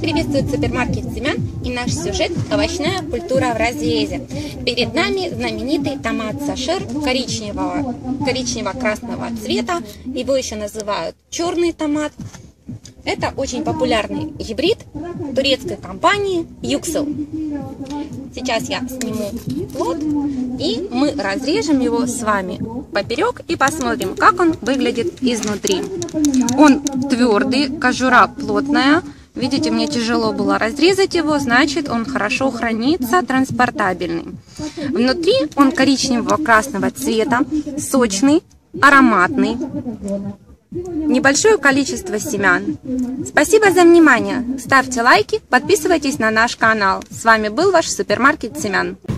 Приветствует супермаркет семян и наш сюжет «Овощная культура в разрезе». Перед нами знаменитый томат Сашер коричнево-красного цвета. Его еще называют черный томат. Это очень популярный гибрид турецкой компании Yüksel. Сейчас я сниму плод, и мы разрежем его с вами поперек и посмотрим, как он выглядит изнутри. Он твердый, кожура плотная. Видите, мне тяжело было разрезать его, значит, он хорошо хранится, транспортабельный. Внутри он коричнево-красного цвета, сочный, ароматный. Небольшое количество семян. Спасибо за внимание. Ставьте лайки, подписывайтесь на наш канал. С вами был ваш супермаркет семян.